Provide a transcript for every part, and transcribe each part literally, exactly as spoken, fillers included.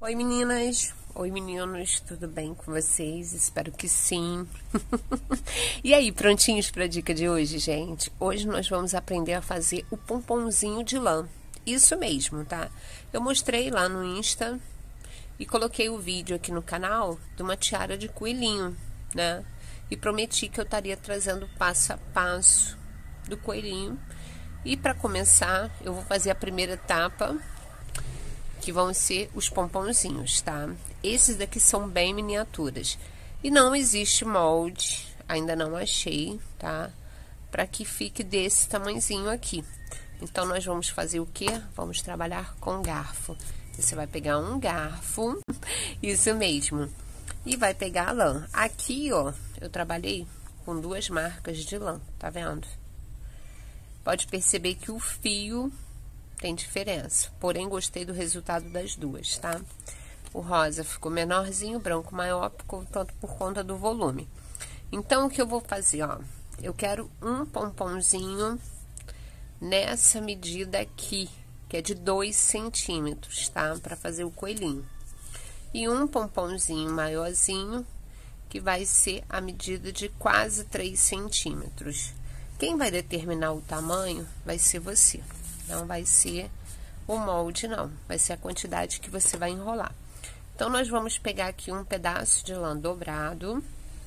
Oi meninas, oi meninos, tudo bem com vocês? Espero que sim. E aí, prontinhos para a dica de hoje, gente? Hoje nós vamos aprender a fazer o pomponzinho de lã. Isso mesmo, tá? Eu mostrei lá no Insta e coloquei o vídeo aqui no canal de uma tiara de coelhinho, né? E prometi que eu estaria trazendo passo a passo do coelhinho. E para começar, eu vou fazer a primeira etapa, que vão ser os pomponzinhos, tá? Esses daqui são bem miniaturas. E não existe molde, ainda não achei, tá? Para que fique desse tamanhozinho aqui. Então, nós vamos fazer o quê? Vamos trabalhar com garfo. Você vai pegar um garfo, isso mesmo, e vai pegar a lã. Aqui, ó, eu trabalhei com duas marcas de lã, tá vendo? Pode perceber que o fio tem diferença, porém gostei do resultado das duas, tá? O rosa ficou menorzinho, o branco maior, tanto por conta do volume. Então, o que eu vou fazer, ó, eu quero um pomponzinho nessa medida aqui, que é de dois centímetros, tá? Para fazer o coelhinho. E um pomponzinho maiorzinho, que vai ser a medida de quase três centímetros. Quem vai determinar o tamanho vai ser você. Não vai ser o molde, não. Vai ser a quantidade que você vai enrolar. Então, nós vamos pegar aqui um pedaço de lã dobrado.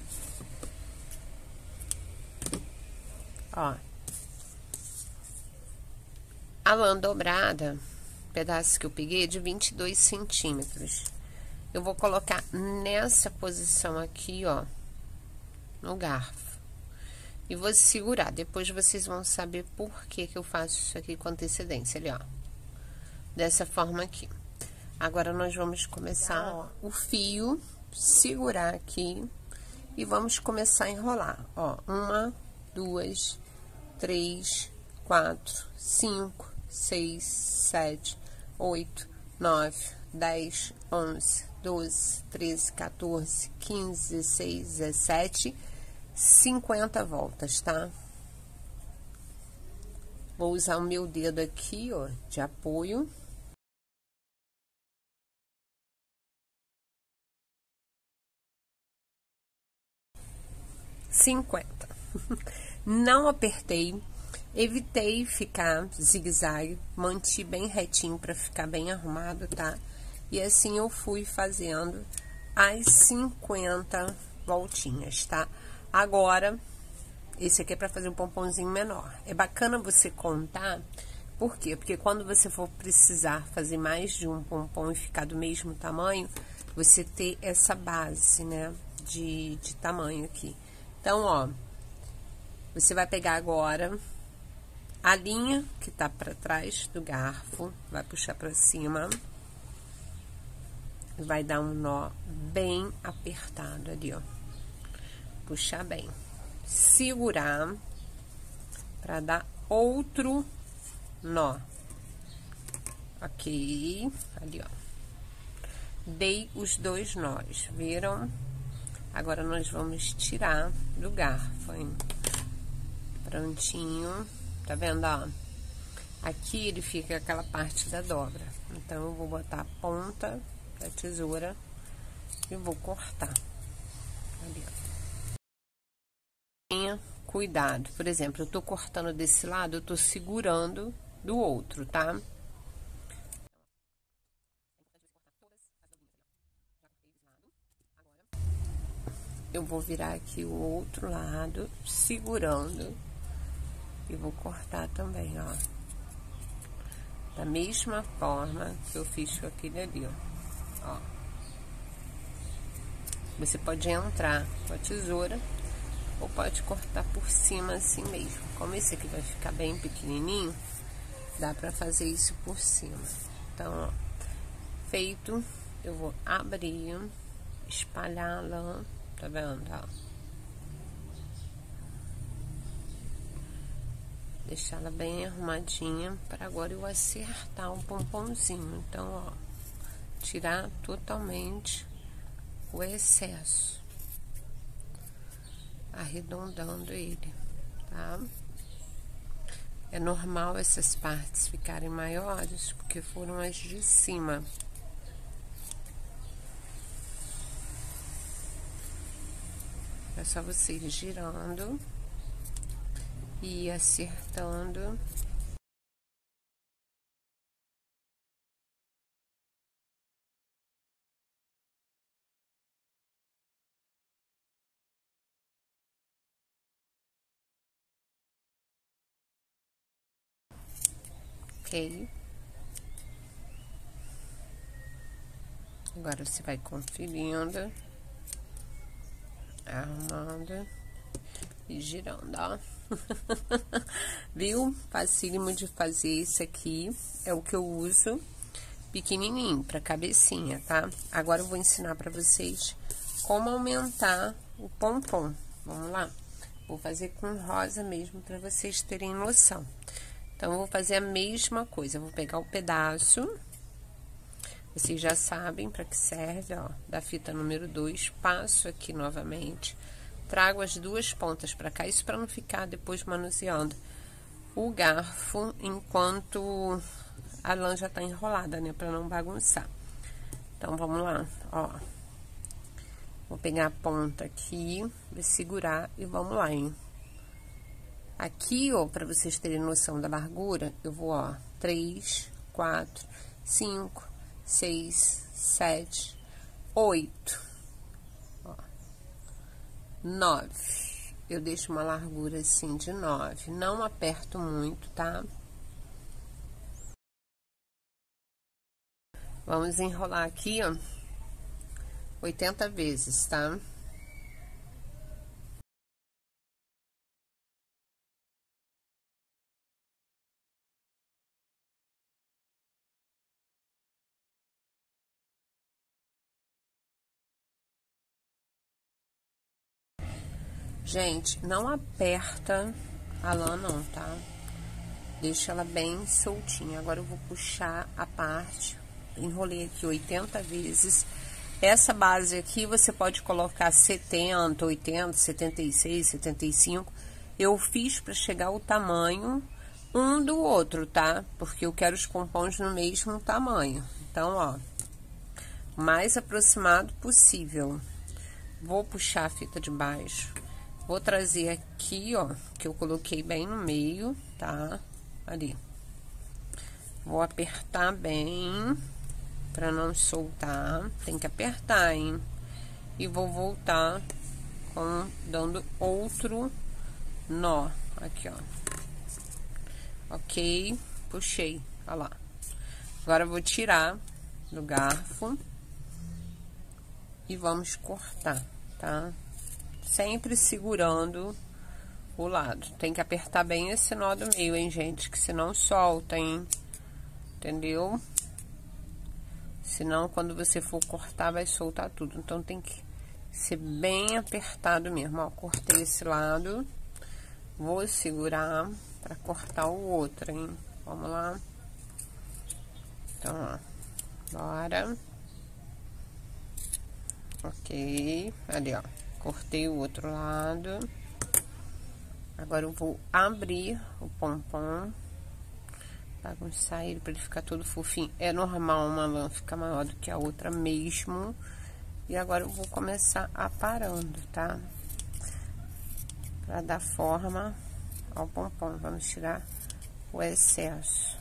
Ó. A lã dobrada, pedaço que eu peguei, é de vinte e dois centímetros. Eu vou colocar nessa posição aqui, ó, no garfo. E vou segurar, depois vocês vão saber por que que eu faço isso aqui com antecedência, ali, ó. Dessa forma aqui. Agora, nós vamos começar, ó, o fio, segurar aqui e vamos começar a enrolar, ó. Uma, duas, três, quatro, cinco, seis, sete, oito, nove, dez, onze, doze, treze, quatorze, quinze, dezesseis, dezessete... cinquenta voltas, tá? Vou usar o meu dedo aqui, ó, de apoio. cinquenta. Não apertei, evitei ficar zigue-zague, mantive bem retinho para ficar bem arrumado, tá? E assim eu fui fazendo as cinquenta voltinhas, tá? Agora, esse aqui é para fazer um pomponzinho menor. É bacana você contar, por quê? Porque quando você for precisar fazer mais de um pompom e ficar do mesmo tamanho, você ter essa base, né, de, de tamanho aqui. Então, ó, você vai pegar agora a linha que tá para trás do garfo, vai puxar para cima, vai dar um nó bem apertado ali, ó. Puxar bem, segurar para dar outro nó. Ok, ali, ó. Dei os dois nós, viram? Agora, nós vamos tirar do garfo, hein? Prontinho, tá vendo, ó? Aqui ele fica aquela parte da dobra. Então, eu vou botar a ponta da tesoura e vou cortar. Ali, ó. Tenha cuidado, por exemplo, eu tô cortando desse lado, eu tô segurando do outro, tá? Eu vou virar aqui o outro lado, segurando, e vou cortar também, ó. Da mesma forma que eu fiz com aquele ali, ó. Ó. Você pode entrar com a tesoura ou pode cortar por cima assim mesmo. Como esse aqui vai ficar bem pequenininho, dá pra fazer isso por cima. Então, ó, feito, eu vou abrir, espalhar a lã, tá vendo, ó? Deixar ela bem arrumadinha, para agora eu acertar o pomponzinho. Então, ó, tirar totalmente o excesso, arredondando ele, tá? É normal essas partes ficarem maiores, porque foram as de cima. só você ir girando e acertando. Ok. Agora você vai conferindo, arrumando e girando, ó. Viu? Facílimo de fazer. Isso aqui é o que eu uso, pequenininho, pra cabecinha, tá? Agora eu vou ensinar pra vocês como aumentar o pompom. Vamos lá? Vou fazer com rosa mesmo, pra vocês terem noção. Então, eu vou fazer a mesma coisa. Eu vou pegar o pedaço, vocês já sabem para que serve, ó, da fita número dois, passo aqui novamente, trago as duas pontas para cá, isso para não ficar depois manuseando o garfo enquanto a lã já tá enrolada, né, para não bagunçar. Então, vamos lá, ó. Vou pegar a ponta aqui, vou segurar e vamos lá, hein. Aqui, ó, para vocês terem noção da largura, eu vou, ó, três, quatro, cinco, seis, sete, oito, ó, nove. Eu deixo uma largura assim de nove, não aperto muito, tá? Vamos enrolar aqui, ó, oitenta vezes, tá? Gente, não aperta a lã não, tá? Deixa ela bem soltinha. Agora eu vou puxar a parte, enrolei aqui oitenta vezes. Essa base aqui você pode colocar setenta, oitenta, setenta e seis, setenta e cinco. Eu fiz para chegar o tamanho um do outro, tá? Porque eu quero os pompons no mesmo tamanho. Então, ó, o mais aproximado possível. Vou puxar a fita de baixo. Vou trazer aqui, ó, que eu coloquei bem no meio, tá? Ali. Vou apertar bem, pra não soltar. Tem que apertar, hein? E vou voltar com, dando outro nó. Aqui, ó. Ok? Puxei, ó lá. Agora, eu vou tirar do garfo e vamos cortar, tá? Sempre segurando o lado. Tem que apertar bem esse nó do meio, hein, gente? Que senão solta, hein? Entendeu? Senão, quando você for cortar, vai soltar tudo. Então, tem que ser bem apertado mesmo. Ó, cortei esse lado. Vou segurar pra cortar o outro, hein? Vamos lá. Então, ó. Bora. Ok. Ali, ó. Cortei o outro lado. Agora eu vou abrir o pompom, bagunçar ele pra ele ficar todo fofinho. É normal uma lã ficar maior do que a outra mesmo. E agora eu vou começar aparando, tá? Pra dar forma ao pompom. Vamos tirar o excesso.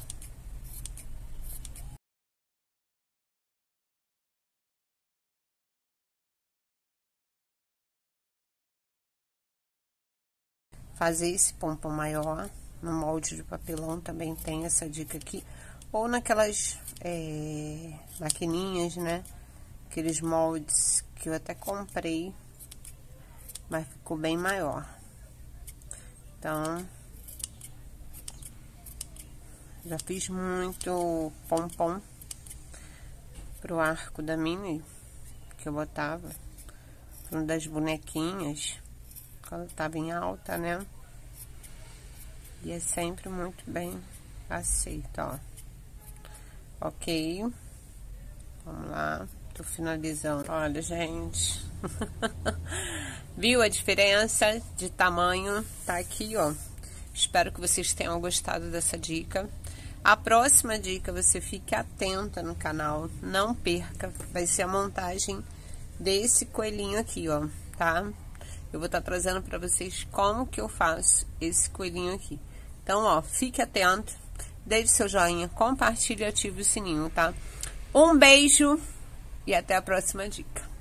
Fazer esse pompom maior no molde de papelão, também tem essa dica aqui. Ou naquelas é, maquininhas, né? Aqueles moldes que eu até comprei, mas ficou bem maior. Então, já fiz muito pompom pro arco da Minnie, que eu botava, uma das bonequinhas, quando tava em alta, né? E é sempre muito bem aceito, ó. Ok. Vamos lá. Tô finalizando. Olha, gente. Viu a diferença de tamanho? Tá aqui, ó. Espero que vocês tenham gostado dessa dica. A próxima dica, você fique atenta no canal. Não perca. Vai ser a montagem desse coelhinho aqui, ó. Tá? eu vou estar trazendo para vocês como que eu faço esse coelhinho aqui. Então, ó, fique atento, deixe seu joinha, compartilhe e ative o sininho, tá? Um beijo e até a próxima dica.